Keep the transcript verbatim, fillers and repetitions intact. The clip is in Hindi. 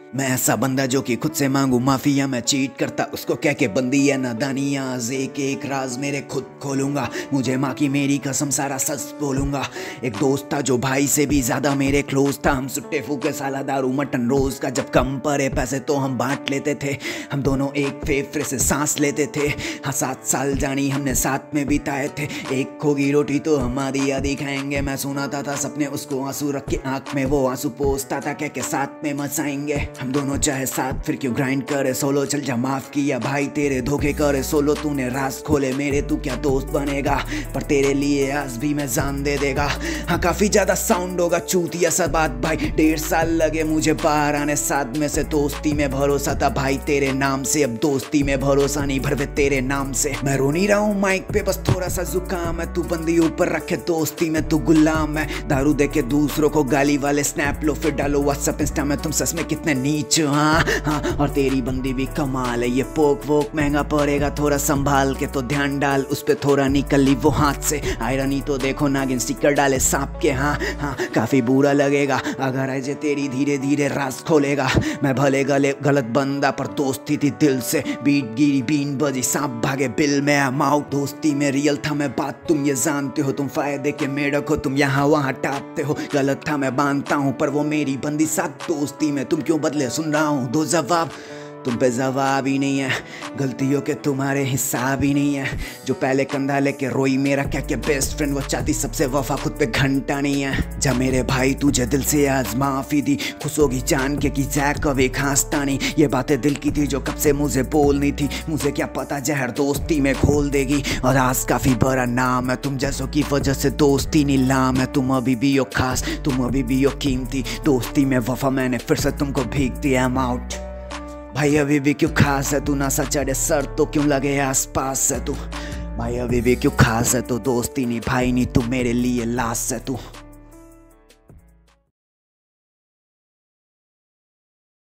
मैं ऐसा बंदा जो कि खुद से मांगू माफी या मैं चीट करता उसको कह के बंदी है नादानियाँ एक एक राज मेरे खुद खोलूंगा। मुझे माँ की मेरी कसम सारा सच बोलूंगा। एक दोस्त था जो भाई से भी ज्यादा मेरे क्लोज था। हम सुट्टे फूके साला दारू मटन रोज का। जब कम पड़े पैसे तो हम बांट लेते थे। हम दोनों एक फेफड़े से सांस लेते थे। हाँ सात साल जानी हमने साथ में बिताए थे। एक खोगी रोटी तो हम आधी आधी खाएंगे। मैं सुनाता था सपने उसको आंसू रख के आंख में वो आंसू पोसता था कह के साथ में मचाएंगे हम दोनों चाहे साथ फिर क्यों ग्राइंड करे सोलो। चल जा माफ किया भाई तेरे धोखे करे सोलो। तूने राज खोले मेरे तू क्या दोस्त बनेगा पर तेरे लिए आज भी मैं जान दे देगा। हाँ काफी ज्यादा साउंड होगा चूतिया सा बात भाई। डेढ़ साल लगे मुझे बाहर आने साथ में से दोस्ती में भरोसा था भाई तेरे नाम से। अब दोस्ती में भरोसा नहीं भरवे तेरे नाम से। मैं रो नहीं रहा हूँ माइक पे बस थोड़ा सा जुकाम है। तू बंदी ऊपर रखे दोस्ती में तू गुलाम है। दारू दे के दूसरों को गाली वाले स्नैप लो फिर डालो व्हाट्सएप इंस्टा में तुम सच में कितने नीच। हाँ हाँ और तेरी बंदी भी कमाल है। ये पोक वोक महंगा पड़ेगा थोड़ा संभाल के तो ध्यान डाल उस पे थोड़ा निकल ली वो हाथ से। आयरनी तो देखो नागिन स्टिकर डाले सांप के। हाँ हाँ काफी बुरा लगेगा अगर ऐसे तेरी धीरे धीरे राज खोलेगा। मैं भले गले गलत बंदा पर दोस्ती थी दिल से। बीट गिरी बीन बजी सांप भागे बिल में अमाउट। दोस्ती में रियल था मैं बात तुम ये जानते हो। तुम फायदे के मेढक हो तुम यहाँ वहाँ टापते हो। गलत था मैं मानता हूँ पर वो मेरी बंदी साथ दोस्ती में तुम क्यों बदले सुन रहा हूँ दो जवाब। तुम पे जवाब ही नहीं है गलतियों के तुम्हारे हिसाब ही नहीं है। जो पहले कंधा लेके रोई मेरा क्या क्या बेस्ट फ्रेंड वो चाहती सबसे वफा खुद पे घंटा नहीं है। जा मेरे भाई तुझे दिल से आज माफी दी खुश होगी जान के कि जैक कभी खांसता नहीं। ये बातें दिल की थी जो कब से मुझे बोलनी थी। मुझे क्या पता जहर दोस्ती में खोल देगी। और आज काफी बड़ा नाम है तुम जैसों की वजह से दोस्ती नीलाम है। तुम अभी भी हो खास तुम अभी भी हो कीमती। दोस्ती में वफा मैंने फिर से तुमको भीग दिया। I'm out भाई अभी भी क्यों खास है तू। नशा चढ़े सर तो क्यों लगे आस पास है तू। भाई अभी भी क्यों खास है तो दोस्ती नहीं भाई नहीं तू मेरे लिए लाश है तू।